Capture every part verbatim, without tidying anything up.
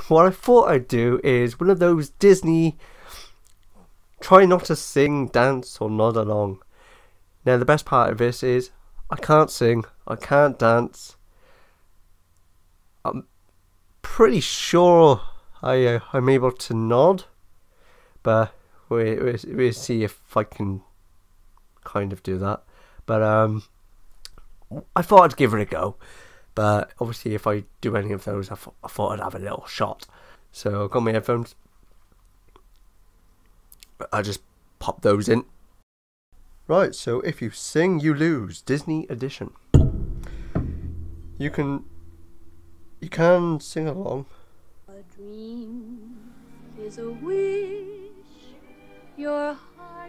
what I thought I'd do is one of those Disney try not to sing, dance or nod along. Now the best part of this is I can't sing, I can't dance. I'm pretty sure I, uh, I'm able to nod, but we, we, we'll see if I can kind of do that. But um, I thought I'd give it a go. But obviously if I do any of those, I, th I thought I'd have a little shot. So I got my headphones. I just pop those in. Right, so if you sing, you lose. Disney edition. You can, you can sing along. A dream is a wish your heart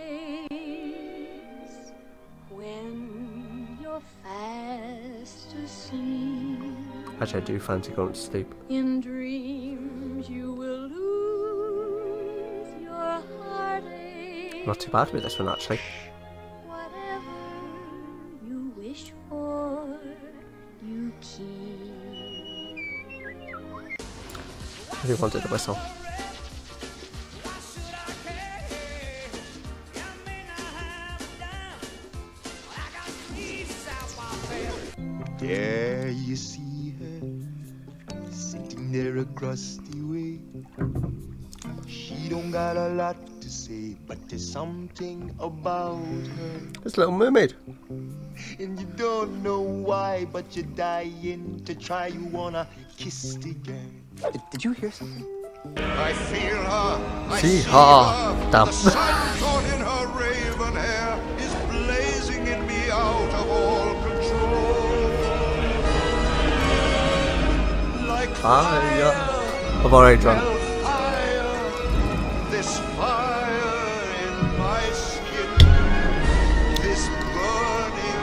makes when you're fast asleep. Actually, I do fancy going to sleep. In dreams you will lose your heartache. Not too bad with this one, actually. Whatever you wish for, you keep. I really wanted a whistle. There you see her, sitting there across the way. She don't got a lot to say, but there's something about her. This Little Mermaid. And you don't know why, but you're dying to try. You wanna kiss the girl. Did, did you hear something? I feel her, I See see her. her. Damn. The sun caught in her raven hair is blazing in me out of all control. Like Fire. fire, I've already drunk. fire, this fire in my skin, this burning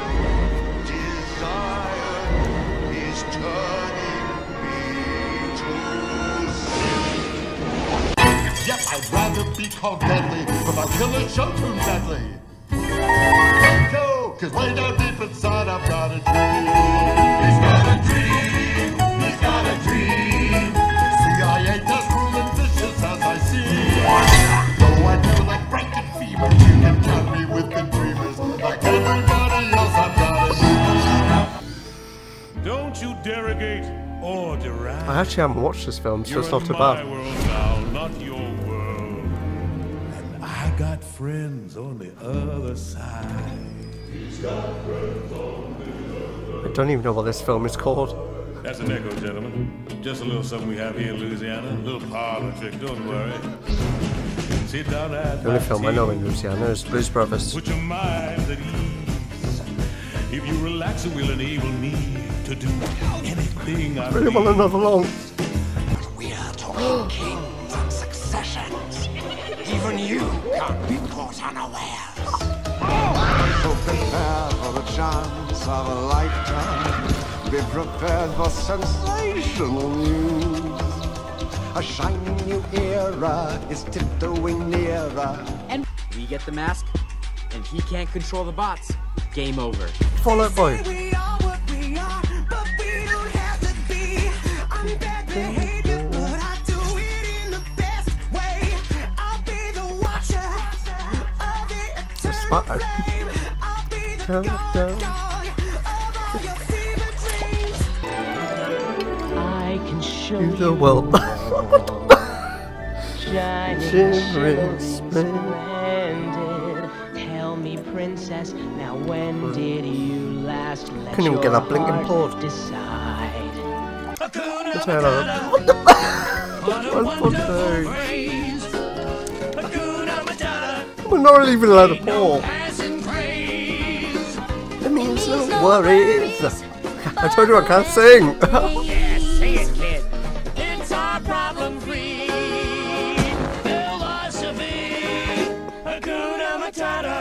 desire is turning me to sin. Yep, I'd rather be called deadly, but my killer show too deadly. Go, cause way down deep inside I've got a dream. He's got a dream, he's got a dream. See, I ain't as cruel and vicious as I seem. Though I do like breaking fever, you can count me with the dreamers. Like everybody else, I've got a dream. Don't you derogate or deride. I actually haven't watched this film, so You're it's not in too my bad. world now, not your world. And I got friends on the other side. He's got friends on the other. I don't even know what this film is called. That's an echo, gentlemen. Just a little something we have here in Louisiana. A little parlor trick, don't worry. Sit down at The only my film I know in table. Louisiana is Blues Brothers. Put your mind at ease. If you relax, it will enable me to do anything I Really want please. another long. We are talking kings and successions. Even you can't be caught unawares. So prepare for the chance of a lifetime. Be prepared for sensational news. A shiny new era is tiptoeing nearer. And we get the mask, and he can't control the bots. Game over. Fall Out Boy. We are what we are, but we don't have to be. I'm bad behavior, but I do it in the best way. I'll be the watcher of the eternal Spot. flame. I'll be the Count guard down. dog of all your fever dreams. I can show To the you world. shining, Shivering, shimmering, splendid. Tell me, princess, now when did you last let Couldn't even your get that blinking heart port. decide? What's that on? What the One for two. We're not even allowed to pour. It means no worries. I told you I can't sing. Yes, sing it, kid. It's our problem-free philosophy. Hakuna Matata.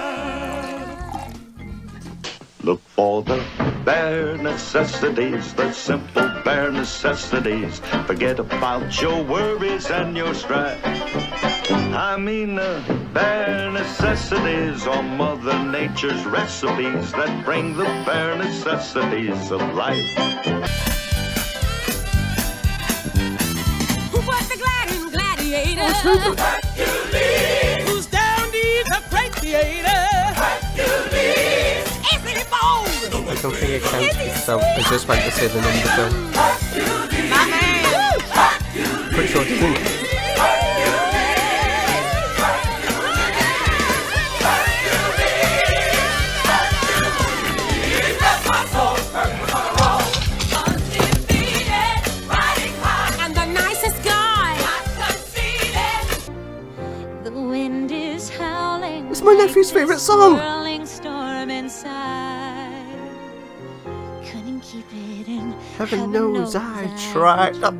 Look for the bare necessities, the simple bare necessities. Forget about your worries and your strife. I mean the bare necessities are Mother Nature's recipes that bring the bare necessities of life. the gliding gladiator. Hercules. Who's down deep the great theater. Hercules. Is he bold? I don't think it counts, so I just went to say the name of the film. Hercules. My man. Hercules. Pretty sure it didn't. It's my nephew's favourite song! Heaven knows I tried. Oh,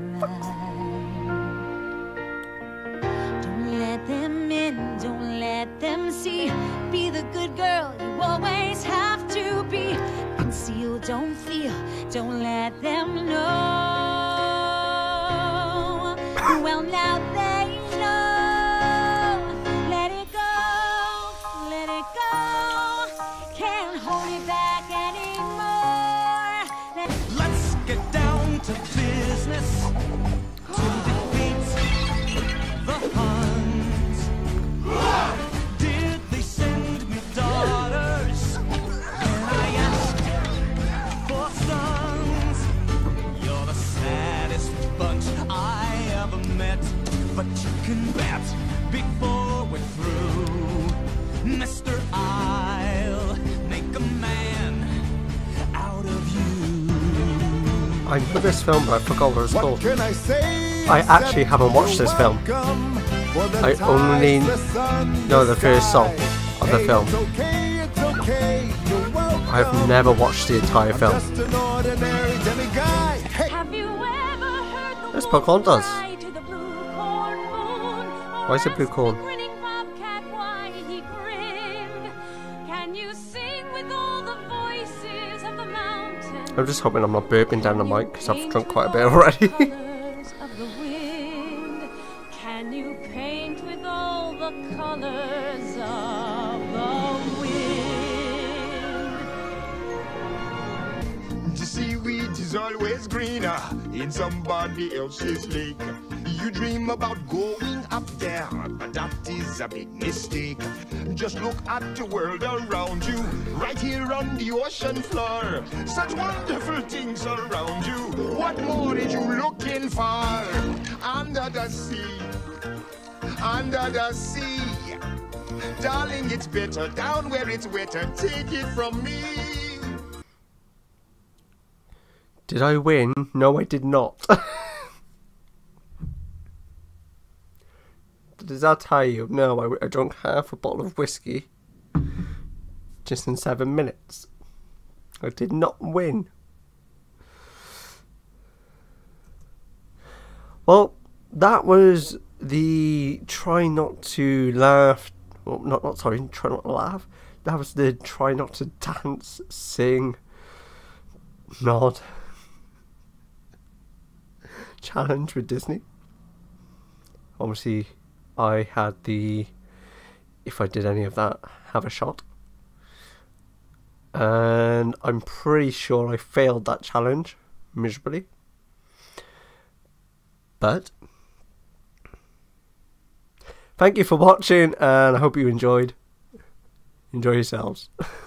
don't let them in, don't let them see. Be the good girl you always have to be. Conceal, don't feel, don't let them know. Well, now they know. Let it go, let it go. Can't hold it back anymore. Let Let's get down to business to defeat the Huns. Did they send me daughters when I asked for sons? You're the saddest bunch I ever met, but you can bet before we're through, Mister I'll make a man out of you. I know this film, but I forgot what it's What called. can I say? I actually haven't watched this film. I only know the first song of the film. I've never watched the entire film. Have you ever heard the That's Pocahontas. cry to the blue corn moon? Why is it blue corn? Grinning bobcat, why he grinned? Can you sing with all the voices of the mountain? I'm just hoping I'm not burping down the mic because I've drunk quite a bit already. Colors of the wind. Can you paint with all the colors of the wind? The seaweed is always greener in somebody else's lake. You dream about going up there, but that is a big mistake. Just look at the world around you, right here on the ocean floor. Such wonderful things around you. What more are you looking for? Under the sea, under the sea. Darling, it's better down where it's wetter. Take it from me. Did I win? No, I did not. Does that tell you? No, I, I drank half a bottle of whiskey just in seven minutes. I did not win. Well, that was the try not to laugh. Well, not not sorry, try not to laugh. That was the try not to dance, sing, nod challenge with Disney. Obviously, I had the, if I did any of that, have a shot. And I'm pretty sure I failed that challenge miserably. But thank you for watching, and I hope you enjoyed. Enjoy yourselves.